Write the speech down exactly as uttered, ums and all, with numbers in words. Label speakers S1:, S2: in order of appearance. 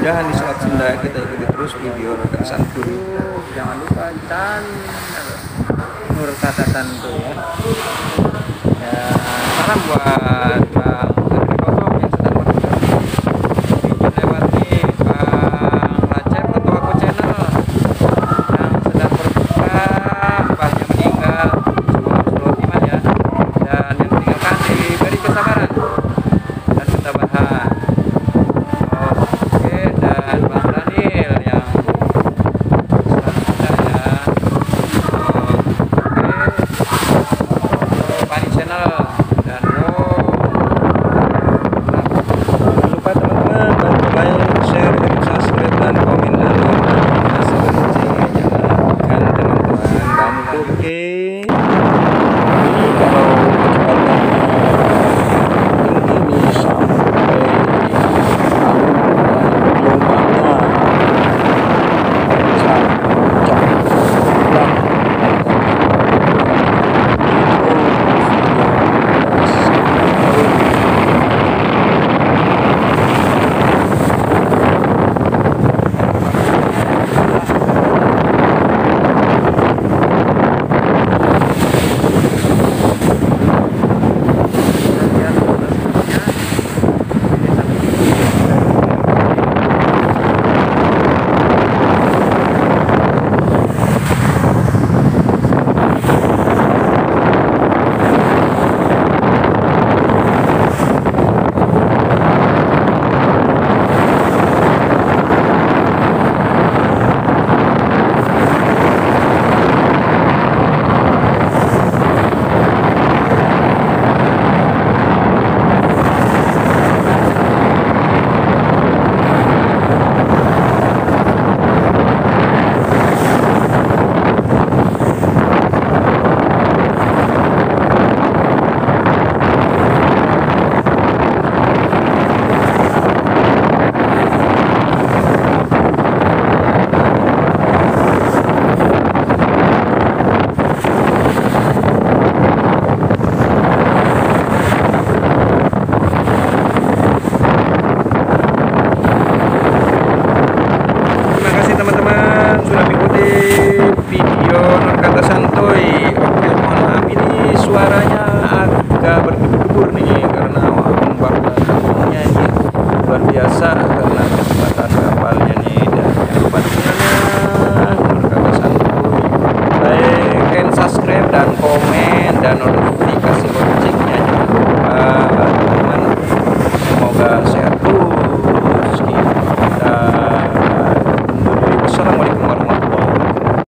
S1: mudah-mudahan di Selat Sunda kita ikuti terus video Nur Santuy.
S2: Jangan lupa Chan Nur Kata Santuy ya. Ya, salam buat Bang Andri Kotom yang sedang bertugas di lewat nih Bang Lacep ketua Ko Channel yang sedang berbuka, mbahnya meninggal, semoga iman ya, dan yang meninggalkan diberi kesabaran dan ketabahan. Oke, dan Bang Daniel yang selanjutnya ya. Oke, Pani Channel dan oh,
S1: Jangan lupa teman-teman bantu like, share, dan subscribe dan komen dan notifikasi loncengnya nyalakan teman-teman. Bantu oke. Jadi kalau kecepatan ini sampai gelombangnya bisa pecah dan teman-teman sudah mengikuti video Nur Kata Santuy. Oke, mohon maaf ini suaranya agak berdebu-debu nih karena ombak dan anginnya ini luar biasa karena kecepatan kapalnya nih. Dan jangan lupa dukungannya Nur Kata Santuy, like and subscribe dan komen dan notifikasi loncengnya jangan lupa teman-teman. Semoga sehat terus kita. Assalamualaikum warahmatullahi wabarakatuh.